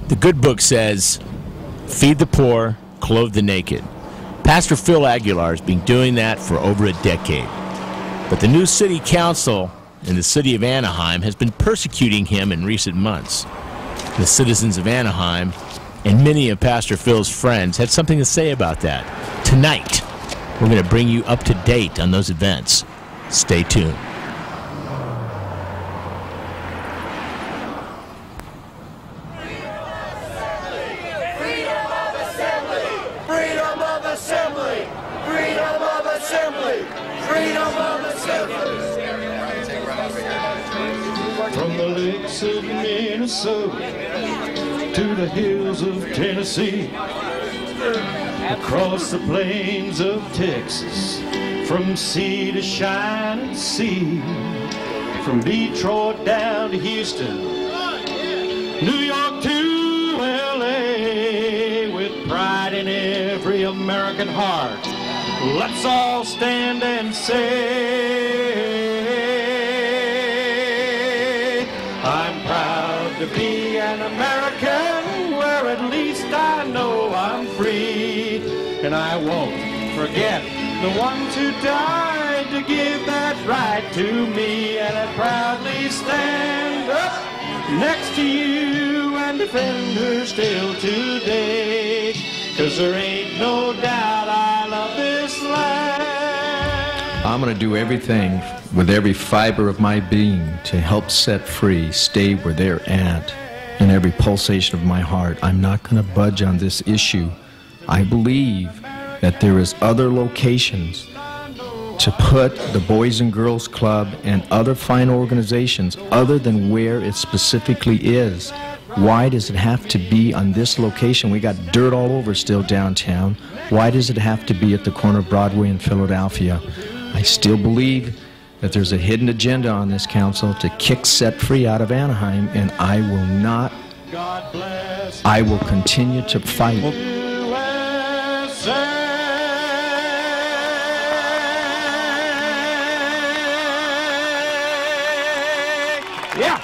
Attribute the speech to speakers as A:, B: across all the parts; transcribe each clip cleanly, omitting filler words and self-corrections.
A: The good book says, feed the poor, clothe the naked. Pastor Phil Aguilar has been doing that for over a decade. But the new city council in the city of Anaheim has been persecuting him in recent months. The citizens of Anaheim and many of Pastor Phil's friends had something to say about that. Tonight, we're going to bring you up to date on those events. Stay tuned.
B: From the lakes of Minnesota to the hills of Tennessee, across the plains of Texas, from sea to shining sea, from Detroit down to Houston, New York to LA, with pride in every American heart, let's all stand and say, I'm proud to be an American, where at least I know I'm free. And I won't forget the ones who died to give that right to me. And I proudly stand up next to you and defend her still today. 'Cause there ain't no doubt I love this land.
C: I'm going to do everything with every fiber of my being to help set free, stay where they're at, in every pulsation of my heart. I'm not going to budge on this issue. I believe that there is other locations to put the Boys and Girls Club and other fine organizations other than where it specifically is. Why does it have to be on this location? We got dirt all over still downtown. Why does it have to be at the corner of Broadway in Philadelphia? I still believe that there's a hidden agenda on this council to kick Set Free out of Anaheim, and I will not. I will continue to fight.
B: Yeah.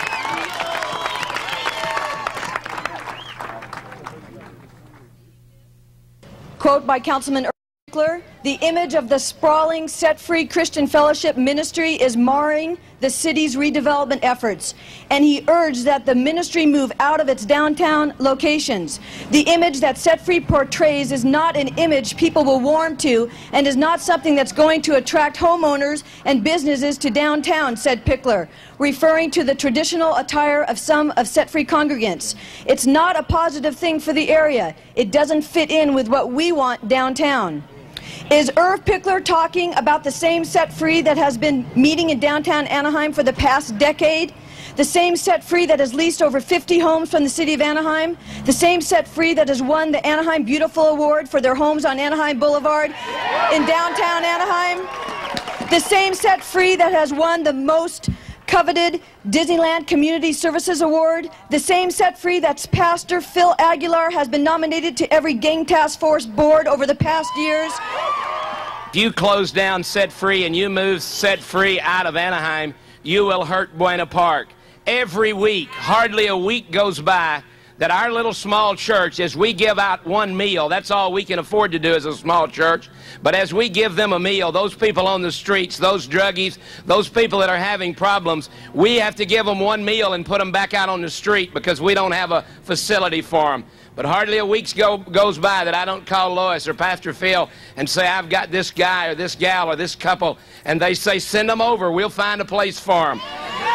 D: Quote by Councilman Pickler, the image of the sprawling, set-free Christian fellowship ministry is marring the city's redevelopment efforts, and he urged that the ministry move out of its downtown locations. The image that Set Free portrays is not an image people will warm to and is not something that's going to attract homeowners and businesses to downtown, said Pickler, referring to the traditional attire of some of Set Free congregants. It's not a positive thing for the area. It doesn't fit in with what we want downtown. Is Irv Pickler talking about the same Set Free that has been meeting in downtown Anaheim for the past decade? The same Set Free that has leased over 50 homes from the city of Anaheim? The same Set Free that has won the Anaheim Beautiful Award for their homes on Anaheim Boulevard in downtown Anaheim? The same Set Free that has won the most coveted Disneyland Community Services Award? The same Set Free that's Pastor Phil Aguilar has been nominated to every gang task force board over the past years?
E: If you close down Set Free and you move Set Free out of Anaheim, you will hurt Buena Park. Every week, hardly a week goes by that our little small church, as we give out one meal, that's all we can afford to do as a small church, but as we give them a meal, those people on the streets, those druggies, those people that are having problems, we have to give them one meal and put them back out on the street because we don't have a facility for them. But hardly a week goes by that I don't call Lois or Pastor Phil and say, I've got this guy or this gal or this couple, and they say, send them over, we'll find a place for them.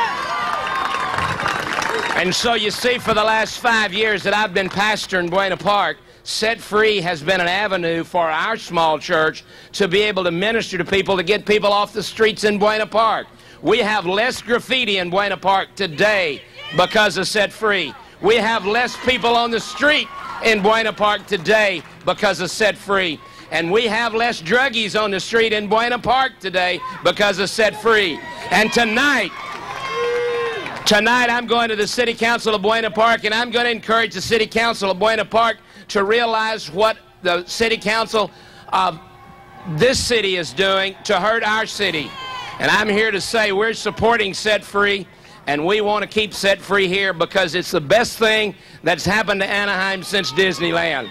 E: And so you see, for the last 5 years that I've been pastor in Buena Park, Set Free has been an avenue for our small church to be able to minister to people, to get people off the streets in Buena Park. We have less graffiti in Buena Park today because of Set Free. We have less people on the street in Buena Park today because of Set Free. And we have less druggies on the street in Buena Park today because of Set Free. And tonight I'm going to the City Council of Buena Park, and I'm going to encourage the City Council of Buena Park to realize what the City Council of this city is doing to hurt our city. And I'm here to say we're supporting Set Free. And we want to keep Set Free here because it's the best thing that's happened to Anaheim since Disneyland.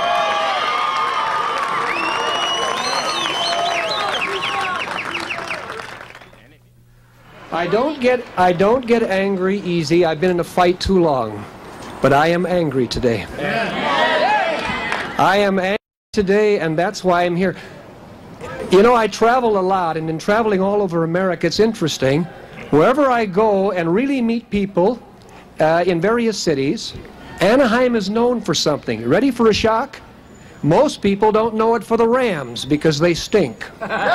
F: I don't get angry easy. I've been in a fight too long. But I am angry today. I am angry today, and that's why I'm here. You know, I travel a lot, and in traveling all over America, it's interesting. Wherever I go and really meet people in various cities, Anaheim is known for something. Ready for a shock? Most people don't know it for the Rams because they stink.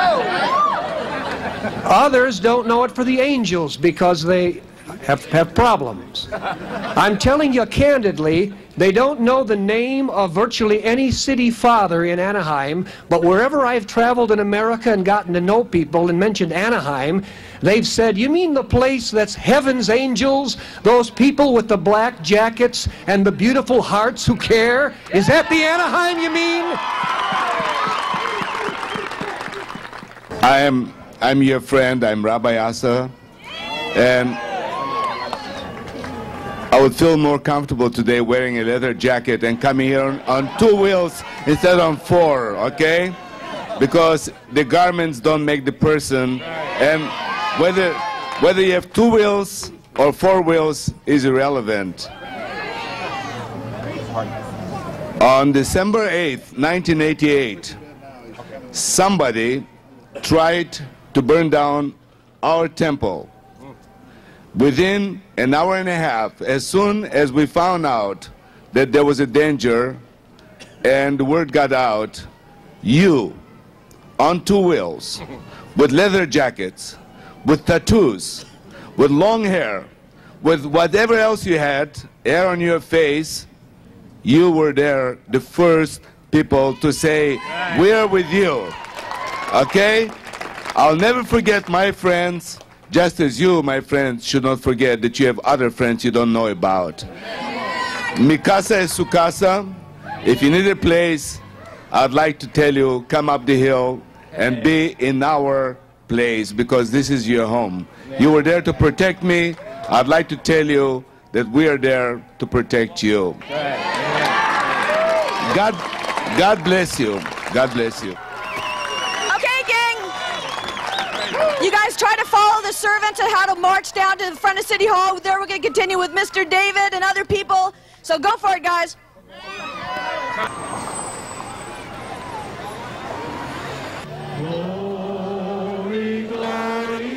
F: Others don't know it for the Angels because they have problems. I'm telling you candidly, they don't know the name of virtually any city father in Anaheim, but wherever I've traveled in America and gotten to know people and mentioned Anaheim, they've said, "You mean the place that's heaven's angels? Those people with the black jackets and the beautiful hearts who care? Is that the Anaheim you mean?"
G: I'm your friend, I'm Rabbi Asa, and I would feel more comfortable today wearing a leather jacket and coming here on 2 wheels instead of 4, okay? Because the garments don't make the person, and whether you have 2 wheels or 4 wheels is irrelevant. On December 8th, 1988, somebody tried to burn down our temple. Within an hour and a half, as soon as we found out that there was a danger and the word got out, you, on 2 wheels, with leather jackets, with tattoos, with long hair, with whatever else you had, hair on your face, you were there, the first people to say, "We're with you." Okay? I'll never forget my friends, just as you, my friends, should not forget that you have other friends you don't know about. Mikasa es sukasa. If you need a place, I'd like to tell you, come up the hill and be in our place because this is your home. You were there to protect me. I'd like to tell you that we are there to protect you. God bless you. God bless you.
D: You guys try to follow the servants on how to march down to the front of City Hall. There we're going to continue with Mr. David and other people. So go for it, guys.
B: Glory, glory,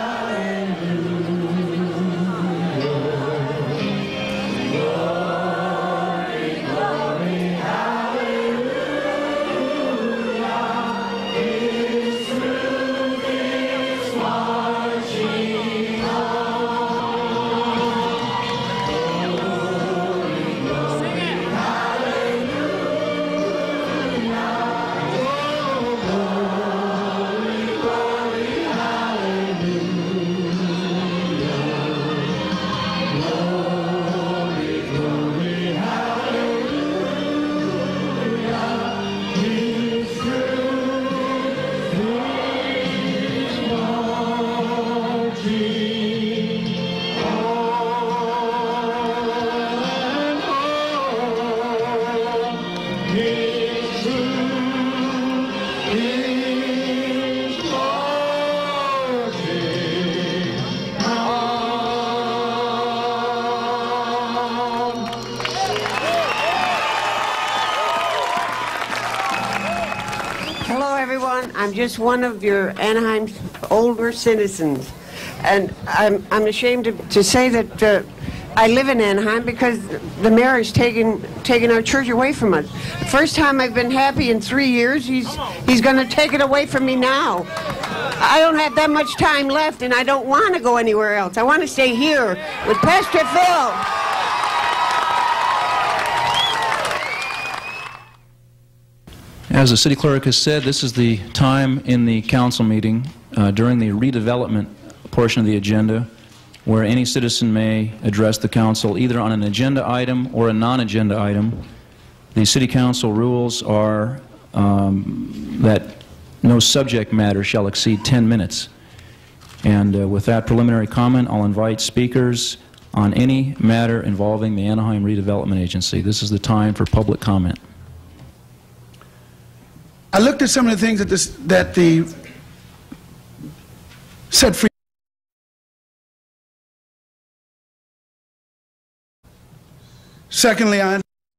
H: I'm just one of your Anaheim older citizens, and I'm ashamed to say that I live in Anaheim because the mayor is taking our church away from us. The first time I've been happy in 3 years, he's going to take it away from me now. I don't have that much time left, and I don't want to go anywhere else. I want to stay here with Pastor Phil.
I: As the city clerk has said, this is the time in the council meeting during the redevelopment portion of the agenda where any citizen may address the council either on an agenda item or a non-agenda item. The city council rules are that no subject matter shall exceed 10 minutes. And with that preliminary comment, I'll invite speakers on any matter involving the Anaheim Redevelopment Agency. This is the time for public comment.
J: I looked at some of the things that the set free. Secondly, I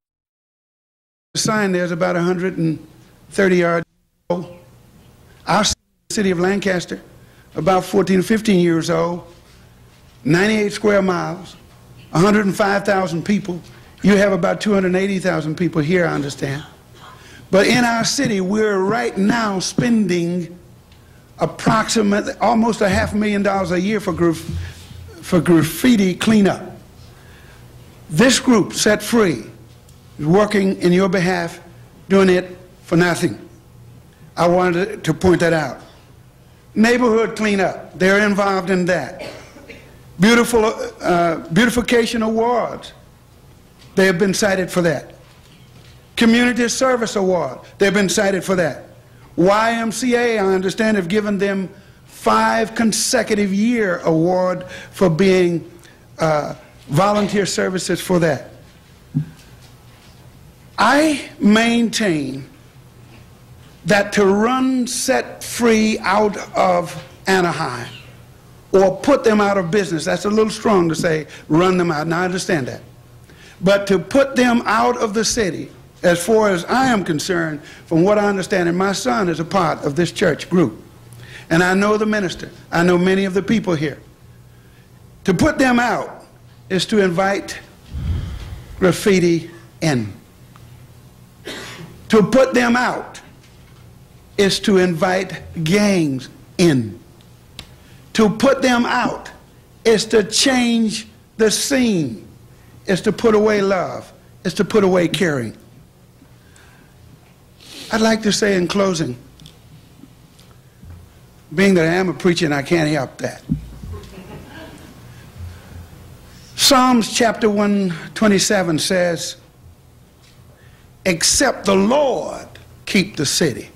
J: sign there's about 130 yards. Our city of Lancaster, about 14 or 15 years old, 98 square miles, 105,000 people. You have about 280,000 people here, I understand. But in our city, we're right now spending approximately almost $500,000 a year for graffiti cleanup. This group, Set Free, is working in your behalf, doing it for nothing. I wanted to point that out. Neighborhood cleanup, they're involved in that. Beautification awards, they have been cited for that. Community Service Award, they've been cited for that. YMCA, I understand, have given them 5 consecutive year award for being volunteer services for that. I maintain that to run Set Free out of Anaheim or put them out of business, that's a little strong to say run them out, now I understand that. But to put them out of the city, as far as I am concerned, from what I understand, and my son is a part of this church group, and I know the minister, I know many of the people here. To put them out is to invite graffiti in. To put them out is to invite gangs in. To put them out is to change the scene, is to put away love, is to put away caring. I'd like to say in closing, being that I am a preacher and I can't help that. Psalms chapter 127 says, except the Lord keep the city,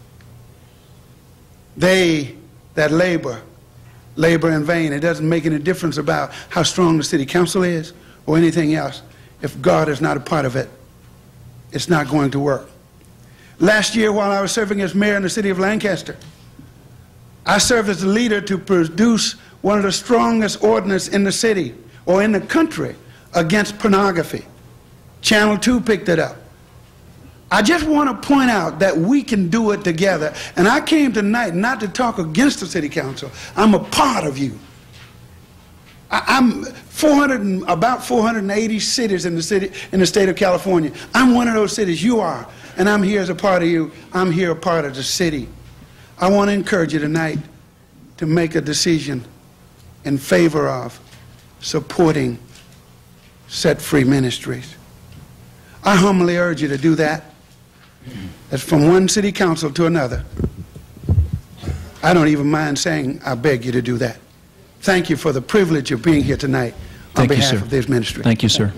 J: they that labor in vain. It doesn't make any difference about how strong the city council is or anything else. If God is not a part of it, it's not going to work. Last year, while I was serving as mayor in the city of Lancaster, I served as the leader to produce one of the strongest ordinances in the city or in the country against pornography. Channel 2 picked it up. I just want to point out that we can do it together. And I came tonight not to talk against the city council. I'm a part of you. I'm about 480 cities in the state of California. I'm one of those cities. You are. And I'm here as a part of you. I'm here a part of the city. I want to encourage you tonight to make a decision in favor of supporting Set Free Ministries. I humbly urge you to do that. That's from one city council to another. I don't even mind saying I beg you to do that. Thank you for the privilege of being here tonight on behalf of this ministry.
I: Thank you, sir.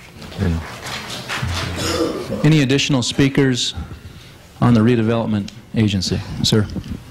I: Any additional speakers on the redevelopment agency? Sir.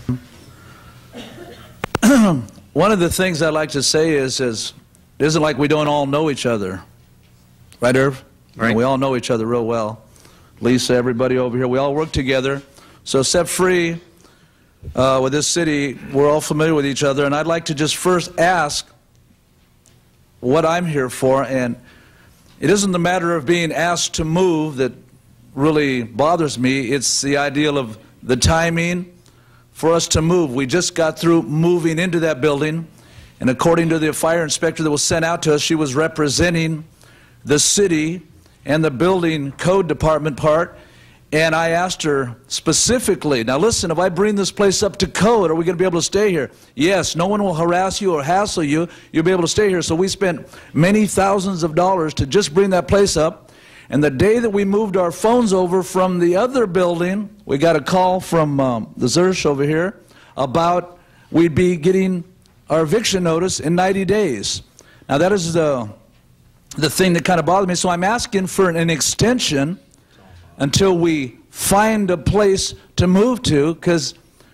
K: One of the things I'd like to say is it isn't like we don't all know each other. Right, Irv? Right. We all know each other real well. Lisa, everybody over here, we all work together. So Set Free, with this city, we're all familiar with each other. And I'd like to just first ask what I'm here for. And it isn't the matter of being asked to move that really bothers me. It's the ideal of the timing for us to move. We just got through moving into that building. And according to the fire inspector that was sent out to us, she was representing the city and the building code department part, and I asked her specifically, now listen, if I bring this place up to code, are we going to be able to stay here? Yes, no one will harass you or hassle you, you'll be able to stay here. So we spent many thousands of dollars to just bring that place up, and the day that we moved our phones over from the other building, we got a call from the Zersh over here about we'd be getting our eviction notice in 90 days. Now that is the thing that kind of bothered me, so I'm asking for an extension until we find a place to move to, because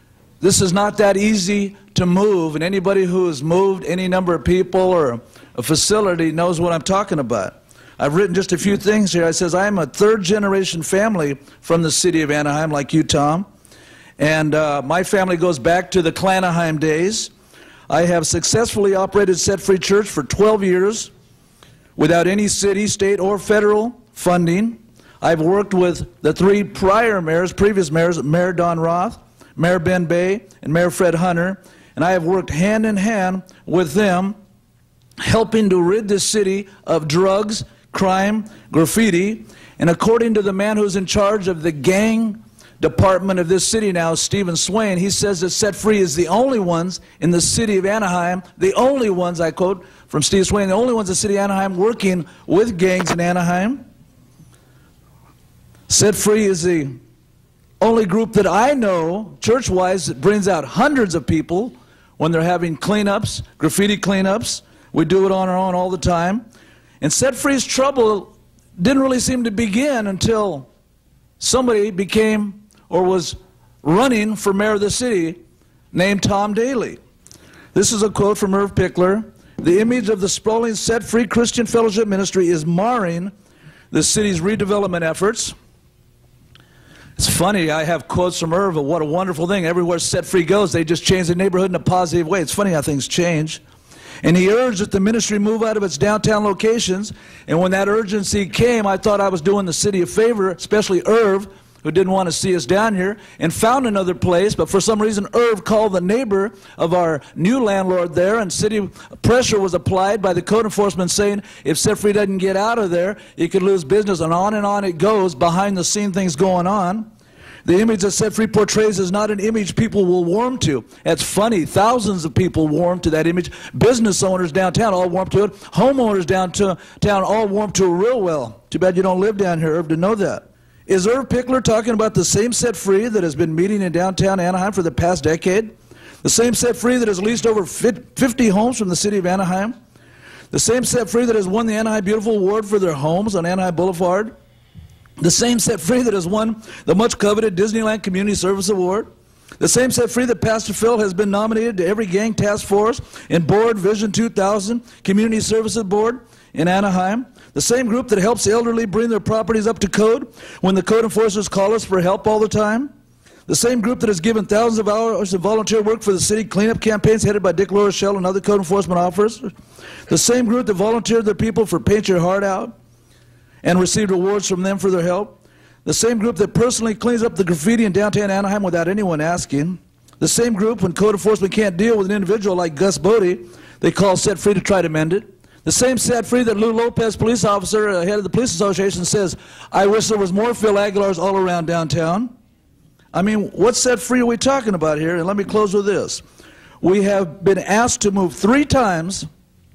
K: this is not that easy to move, and anybody who has moved any number of people or a facility knows what I'm talking about. I've written just a few things here. It says, I am a third-generation family from the city of Anaheim, like you, Tom. And my family goes back to the Anaheim days. I have successfully operated Set Free Church for 12 years without any city, state, or federal funding. I've worked with the three previous mayors, Mayor Don Roth, Mayor Ben Bay, and Mayor Fred Hunter, and I have worked hand in hand with them, helping to rid the city of drugs, crime, graffiti, and according to the man who's in charge of the gang department of this city now, Stephen Swain, he says that Set Free is the only ones in the city of Anaheim, the only ones, I quote from Steve Swain, the only ones in the city of Anaheim working with gangs in Anaheim. Set Free is the only group that I know, church-wise, that brings out hundreds of people when they're having cleanups, graffiti cleanups. We do it on our own all the time. And Set Free's trouble didn't really seem to begin until somebody became or was running for mayor of the city named Tom Daley. This is a quote from Irv Pickler. The image of the sprawling Set Free Christian Fellowship Ministry is marring the city's redevelopment efforts. It's funny, I have quotes from Irv of what a wonderful thing. Everywhere Set Free goes, they just change the neighborhood in a positive way. It's funny how things change. And he urged that the ministry move out of its downtown locations. And when that urgency came, I thought I was doing the city a favor, especially Irv, who didn't want to see us down here, and found another place. But for some reason, Irv called the neighbor of our new landlord there, and city pressure was applied by the code enforcement saying if Set Free doesn't get out of there, he could lose business, and on it goes, behind the scene things going on. The image that Set Free portrays is not an image people will warm to. That's funny. Thousands of people warm to that image. Business owners downtown all warm to it. Homeowners downtown all warm to it real well. Too bad you don't live down here, Irv, to know that. Is Irv Pickler talking about the same Set Free that has been meeting in downtown Anaheim for the past decade? The same Set Free that has leased over 50 homes from the city of Anaheim? The same Set Free that has won the Anaheim Beautiful Award for their homes on Anaheim Boulevard? The same Set Free that has won the much-coveted Disneyland Community Service Award? The same Set Free that Pastor Phil has been nominated to every gang task force and board, Vision 2000, Community Services Board in Anaheim? The same group that helps the elderly bring their properties up to code when the code enforcers call us for help all the time? The same group that has given thousands of hours of volunteer work for the city cleanup campaigns headed by Dick Lorochelle and other code enforcement officers? The same group that volunteered their people for Paint Your Heart Out and received awards from them for their help? The same group that personally cleans up the graffiti in downtown Anaheim without anyone asking? The same group, when code enforcement can't deal with an individual like Gus Bodie, they call Set Free to try to mend it? The same Set Free that Lou Lopez, police officer, head of the police association, says, I wish there was more Phil Aguilars all around downtown. I mean, what Set Free are we talking about here? And let me close with this. We have been asked to move 3 times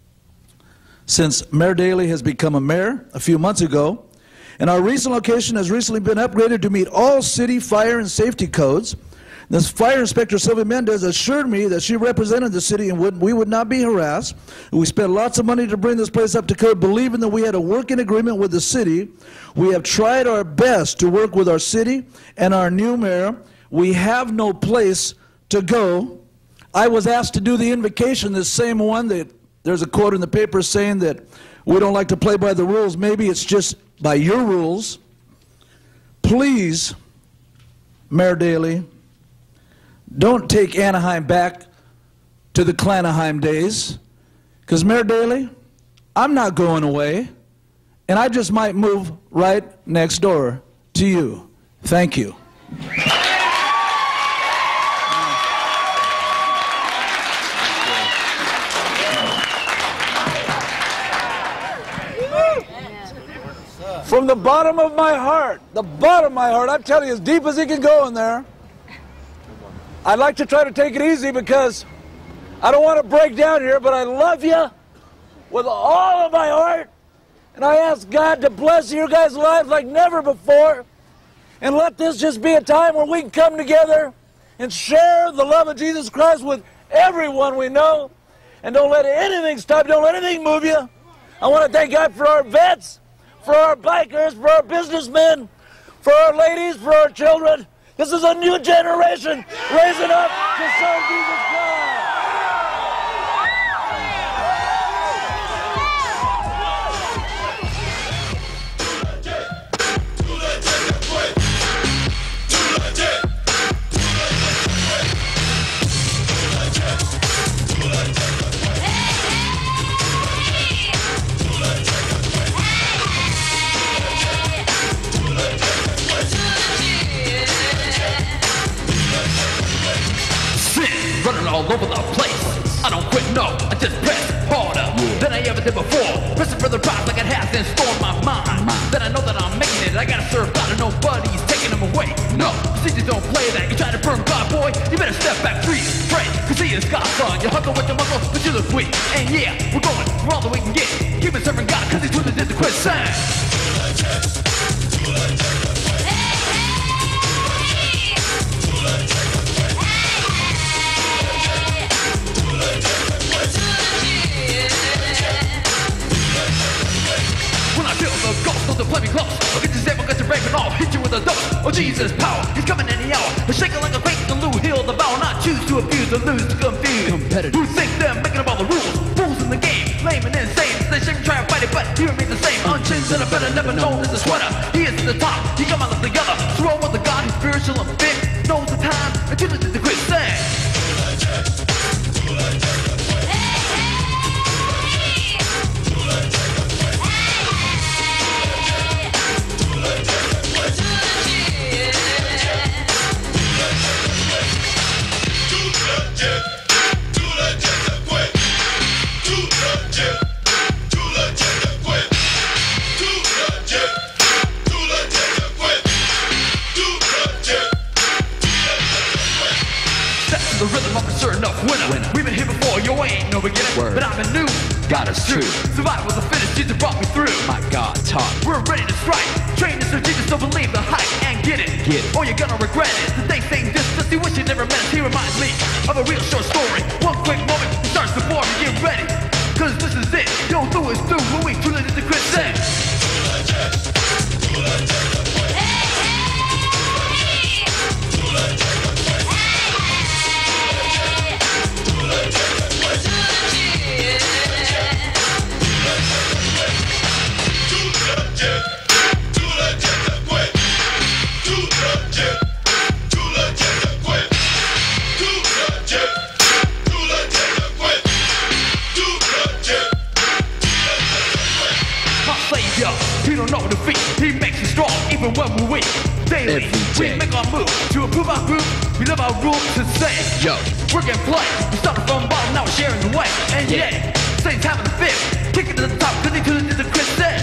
K: since Mayor Daley has become a mayor a few months ago, and our recent location has recently been upgraded to meet all city fire and safety codes. This fire inspector, Sylvia Mendez, assured me that she represented the city and we would not be harassed. We spent lots of money to bring this place up to code, believing that we had a working agreement with the city. We have tried our best to work with our city and our new mayor. We have no place to go. I was asked to do the invocation, this same one that there's a quote in the paper saying that we don't like to play by the rules. Maybe it's just by your rules. Please, Mayor Daley, don't take Anaheim back to the Anaheim days. Because, Mayor Daley, I'm not going away, and I just might move right next door to you. Thank you. From the bottom of my heart, I'm telling you, as deep as he can go in there, I'd like to try to take it easy because I don't want to break down here, but I love you with all of my heart, and I ask God to bless your guys' lives like never before, and let this just be a time where we can come together and share the love of Jesus Christ with everyone we know, and don't let anything stop, don't let anything move you. I want to thank God for our vets, for our bikers, for our businessmen, for our ladies, for our children.
L: This is a new generation raising up to serve Jesus Christ.
M: Running all over the place. I don't quit, no, I just press harder than I ever did before. Pressing for the prize like it has in store in my mind. Then I know that I'm making it. I gotta serve God and nobody's taking them away. No, see, you don't play that. You try to burn God, boy, you better step back, freeze, pray. Cause he is God's son. You hustle with your muscle, but you look weak. And yeah, we're going for all that we can get. Keep it serving God, cause he's too legit to quit. Sang. To play me close, I'll get you safe, I'll get you brave and I'll hit you with a dose. Oh Jesus, power, he's coming any hour. He's shaking like a quake, the Lou heal the bow. Not choose to abuse or lose to confuse. Who think they're making up all the rules? Fools in the game, lame and insane. They shouldn't try and fight it, but he remains the same. Unchanged and a better, never known as a sweater. He is at the top, he come out of the other. Throw with the God who's spiritual and fit. Knows the time, and chooses to quit. Sang. The rhythm of a certain enough winner. We've been here before, you ain't no beginner. But I'm a new, God is true. Survival of the fittest, Jesus brought me through. My God taught. We're ready to strike. Train to serve Jesus, so believe the hype and get it. Or you're gonna regret it. The day saying this, just you wish you never met us. He reminds me of a real short story. One quick moment, he starts to bore me. Get ready, cause this is it. Yo, through is through. When we truly did the quit, say. He don't know defeat, he makes us strong even when we're weak. Daily, we make our move to improve our group. We live our rules to say, yo, we're getting play. We started from the bottom, now we're sharing the way. And yeah, Saints having the fit, kicking to the top, cause he too did the Chris said.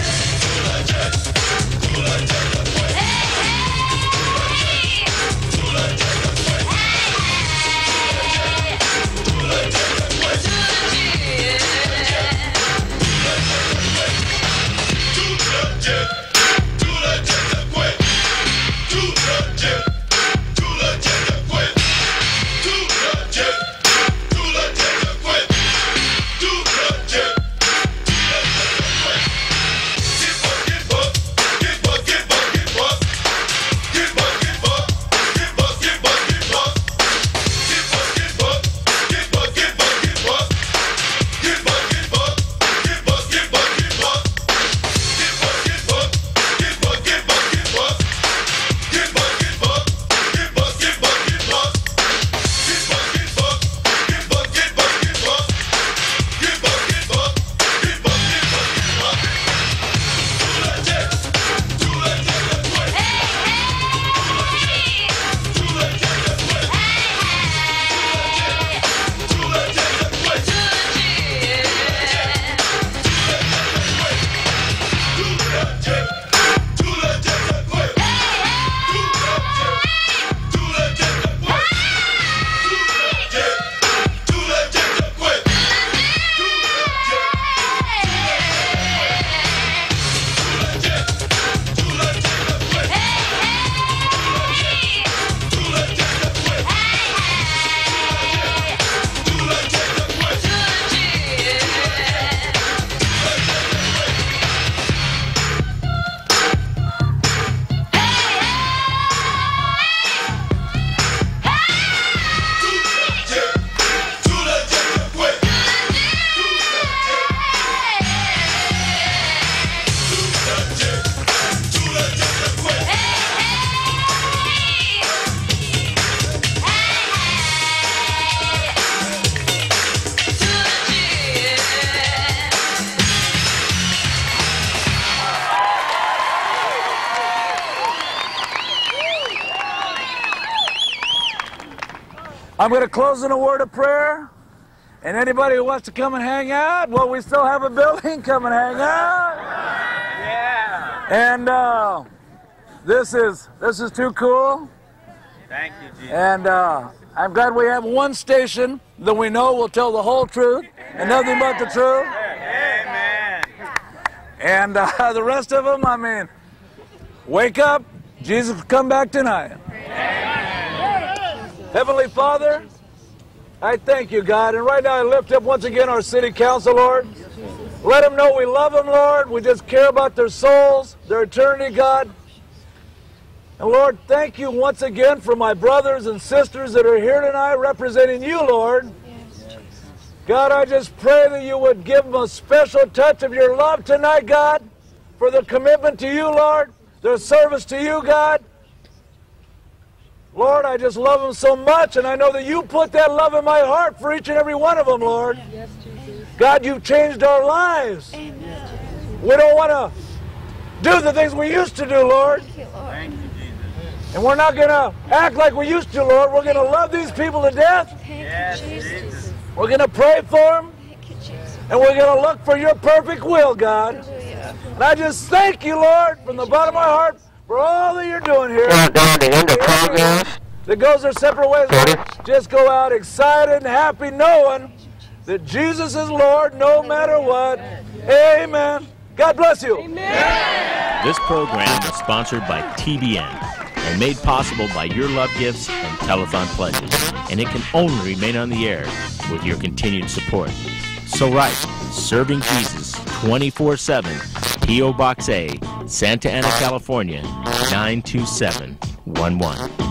L: I'm going to close in a word of prayer. And anybody who wants to come and hang out, well, we still have a building. Come and hang out. Yeah. And this is too cool.
N: Thank you, Jesus.
L: And I'm glad we have one station that we know will tell the whole truth and nothing but the truth.
N: Amen.
L: And the rest of them, I mean, wake up. Jesus will come back tonight. Amen. Heavenly Father, I thank you, God. And right now I lift up once again our city council, Lord. Let them know we love them, Lord. We just care about their souls, their eternity, God. And Lord, thank you once again for my brothers and sisters that are here tonight representing you, Lord. God, I just pray that you would give them a special touch of your love tonight, God, for their commitment to you, Lord, their service to you, God. Lord, I just love them so much, and I know that you put that love in my heart for each and every one of them, Lord. God, you've changed our lives. We don't want to do the things we used to do, Lord. And we're not going to act like we used to, Lord. We're going to love these people to death.
N: Yes,
L: we're going to pray for them. And we're going to look for your perfect will, God. And I just thank you, Lord, from the bottom of my heart for all that you're doing here. That goes their separate ways, Lord. Just go out excited and happy knowing that Jesus is Lord no matter what. Amen. God bless you.
A: Amen. This program is sponsored by TBN and made possible by your love gifts and telethon pledges. And it can only remain on the air with your continued support. So write, Serving Jesus 24/7, P.O. Box A, Santa Ana, California, 92711.